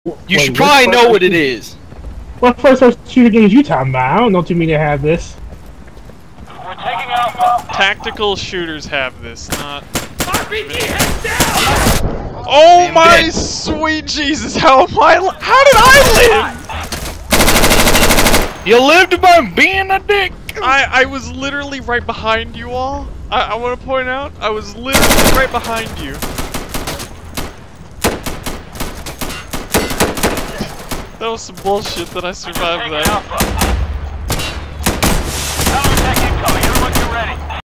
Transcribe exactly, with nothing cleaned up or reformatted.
You Wait, should probably know what it is. What first person shooter games you talking about? I don't know too many that have this. We're taking Alpha. Tactical shooters have this, not... R P G heads down! Oh Damn my dead. sweet Jesus, how am I li- How did I live? You lived by being a dick! I, I was literally right behind you all. I, I want to point out, I was literally right behind you. That was some bullshit that I survived that. Alpha. Counterattack incoming. Everyone get ready.